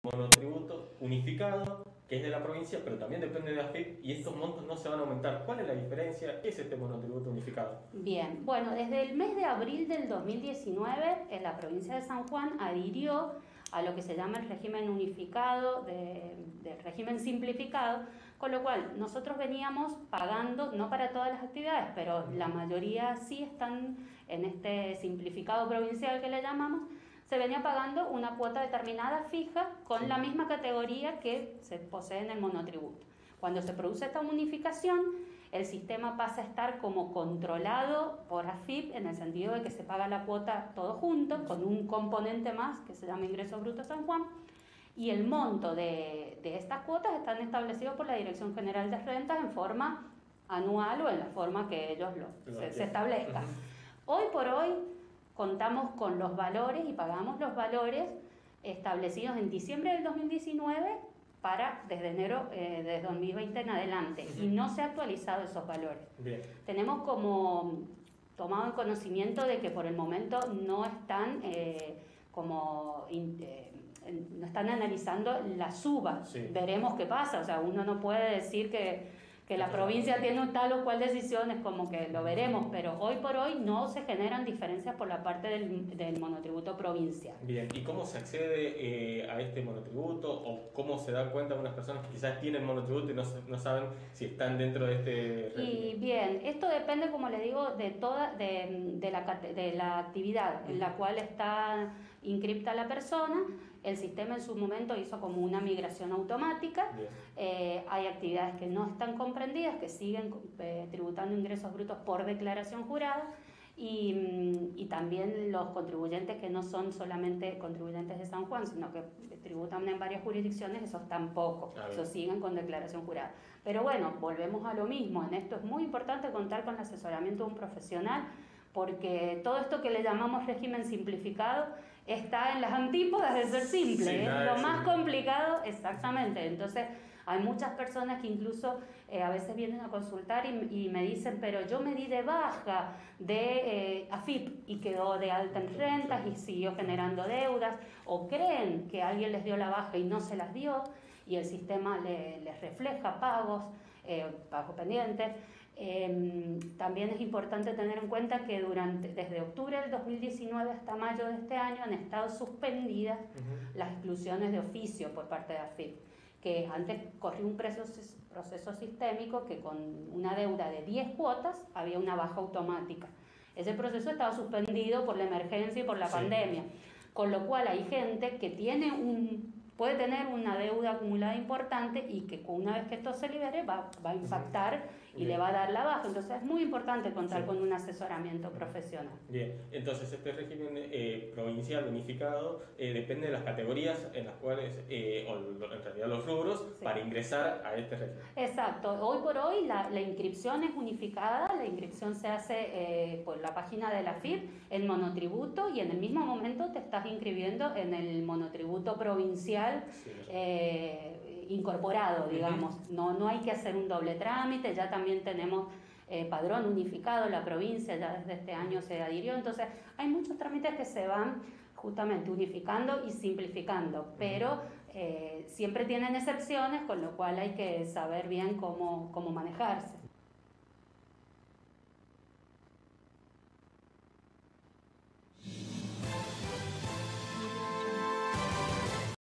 monotributo unificado, que es de la provincia, pero también depende de AFIP, y estos montos no se van a aumentar. ¿Cuál es la diferencia? ¿Qué es este monotributo unificado? Bien, bueno, desde el mes de abril del 2019, en la provincia de San Juan adhirió a lo que se llama el régimen unificado, del régimen simplificado, con lo cual nosotros veníamos pagando, no para todas las actividades, pero la mayoría sí están en este simplificado provincial que le llamamos, se venía pagando una cuota determinada fija con la misma categoría que se posee en el monotributo. Cuando se produce esta unificación, el sistema pasa a estar como controlado por AFIP en el sentido de que se paga la cuota todo junto, con un componente más que se llama Ingreso Bruto San Juan, y el monto de estas cuotas están establecidos por la Dirección General de Rentas en forma anual o en la forma que ellos se establezca. Hoy por hoy contamos con los valores y pagamos los valores establecidos en diciembre del 2019 desde enero de 2020 en adelante, y no se han actualizado esos valores. Bien. Tenemos como tomado en conocimiento de que por el momento no están no están analizando la suba. Sí. Veremos qué pasa, o sea, uno no puede decir que la provincia tiene tal o cual decisión, es como que lo veremos, pero hoy por hoy no se generan diferencias por la parte del monotributo provincial. Bien, ¿y cómo se accede a este monotributo, o cómo se da cuenta unas personas que quizás tienen monotributo y no saben si están dentro de este régimen? Y bien, esto depende, como le digo, de la actividad en la cual está inscripta la persona. El sistema en su momento hizo como una migración automática. Hay actividades que no están comprendidas, que siguen tributando ingresos brutos por declaración jurada, y también los contribuyentes que no son solamente contribuyentes de San Juan, sino que tributan en varias jurisdicciones, esos tampoco, esos siguen con declaración jurada. Pero bueno, volvemos a lo mismo. En esto es muy importante contar con el asesoramiento de un profesional, porque todo esto que le llamamos régimen simplificado está en las antípodas de ser simple, sí, es lo más complicado, exactamente. Entonces hay muchas personas que incluso a veces vienen a consultar y me dicen, pero yo me di de baja de AFIP y quedó de alta en rentas y siguió generando deudas, o creen que alguien les dio la baja y no se las dio, y el sistema les refleja pagos pendientes. También es importante tener en cuenta que desde octubre del 2019 hasta mayo de este año han estado suspendidas las exclusiones de oficio por parte de AFIP, que antes corría un proceso sistémico que con una deuda de 10 cuotas había una baja automática. Ese proceso estaba suspendido por la emergencia y por la pandemia, con lo cual hay gente que puede tener una deuda acumulada importante y que una vez que esto se libere va a impactar y le va a dar la baja. Entonces es muy importante contar con un asesoramiento profesional. Bien, entonces este régimen provincial unificado depende de las categorías en las cuales, o en realidad los rubros, para ingresar a este régimen. Exacto. Hoy por hoy la inscripción es unificada, la inscripción se hace por la página de la AFIP, en monotributo, y en el mismo momento te estás inscribiendo en el monotributo provincial incorporado, digamos. No hay que hacer un doble trámite, ya también tenemos padrón unificado, la provincia ya desde este año se adhirió, entonces hay muchos trámites que se van justamente unificando y simplificando, pero siempre tienen excepciones, con lo cual hay que saber bien cómo manejarse.